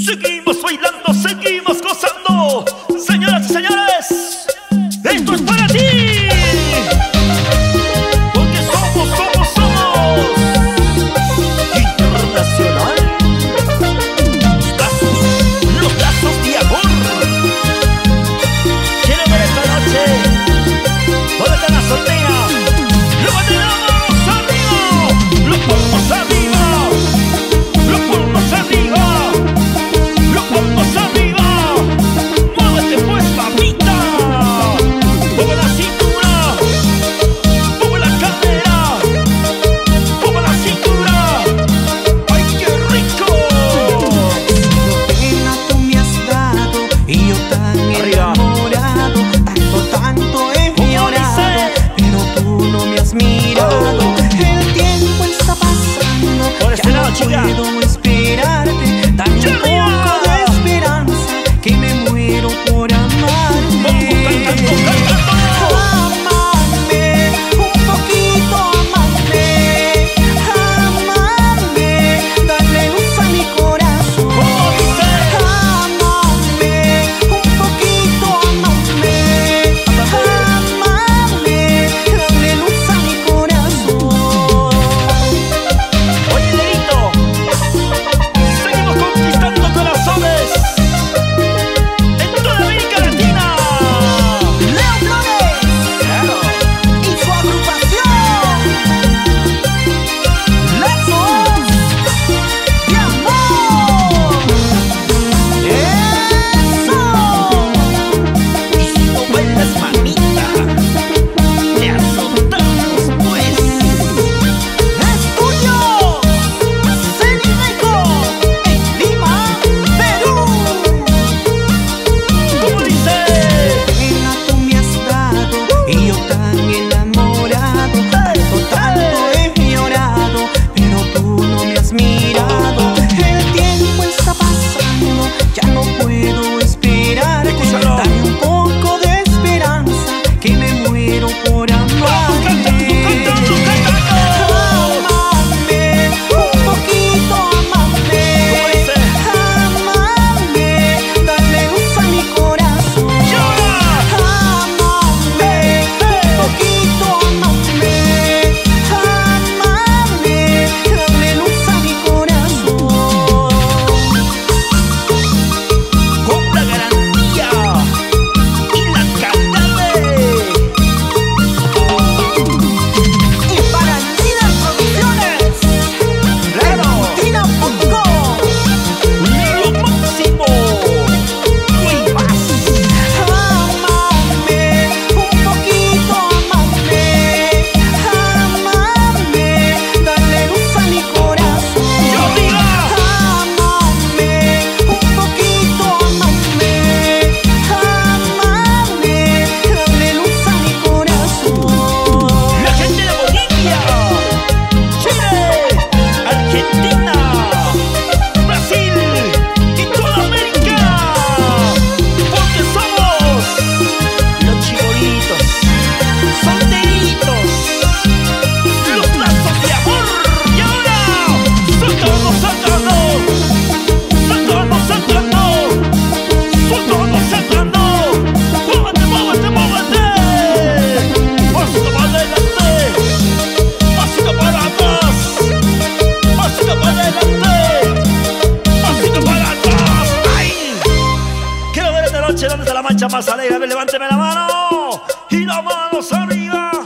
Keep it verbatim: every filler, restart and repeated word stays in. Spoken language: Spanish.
Seguimos bailando, seguimos gozando. Señoras y señores, esto es para ti. Porque somos, somos, somos internacional. Los brazos, los brazos de amor. Quiero ver esta noche. ¿Dónde está la soltera? ¡Levanten las manos arriba! ¡Los palmos arriba! ¡Los palmos arriba! ¡Los palmos arriba! ¡Muévete pues, mamita! ¡Mueve la cintura! ¡Mueve la cadera! ¡Mueve la cintura! ¡Ay, qué rico! Pena tú me has dado y yo tan Arriba. enamorado. Tanto, tanto he ¿Cómo llorado, dice? pero tú no me has mirado. El tiempo está pasando, Por este ya lado, no chica. puedo esperarte. Dame un ¡Ya arriba! poco de esperanza, que me muero por amarte. Vamos cantando, cantando. Amame, un poquito amame, amame, dale luz a mi corazón. ¿Cómo dice? Amame, un poquito amame, amame, dale luz a mi corazón. Oye, Leito, seguimos conquistando corazones en toda América Latina. Leo Flores Claro. y su agrupación Lazos de Amor. ¡Eso! Y si no bailas, mamita, te azotamos, pues. Estudios Cenimeco en Lima, Perú. ¿Cómo dice? Pena tú me has dado y yo tan enamorado. Tanto, tanto he llorado, pero tú no me has mirado. El tiempo está pasando, ya no puedo esperarte. Escúchalo. Dame un poco de esperanza, que me muero por Vamos cantando, cantando, amarte. cantando. Amame, un poquito amame, ¿Cómo dice? amame, dale luz a mi corazón. ¡Llora! Amame, un poquito amame, amame, dale luz a mi corazón. Con la garantía y la cantante. Y para Líder Producciones, Claro. Argentina punto com. Lo máximo. Muy más. Amame, un poquito amame, amame, dale luz a mi corazón. Yo diga. Amame, un poquito amame, amame, dale luz a mi corazón. La gente de Bolivia, Chile, Argentina, Brasil y toda América. Porque somos los chibolitos, solteritos, los lazos de amor. Y ahora, saltando, saltando, saltando, saltando, saltando, saltando. Muévete, muévete, muévete. Pasito para adelante, pasito para atrás, pasito para adelante, pasito para atrás. ¡Ay! Quiero ver esta noche dónde está la mancha más alegre. A ver, levánteme la mano y las manos arriba.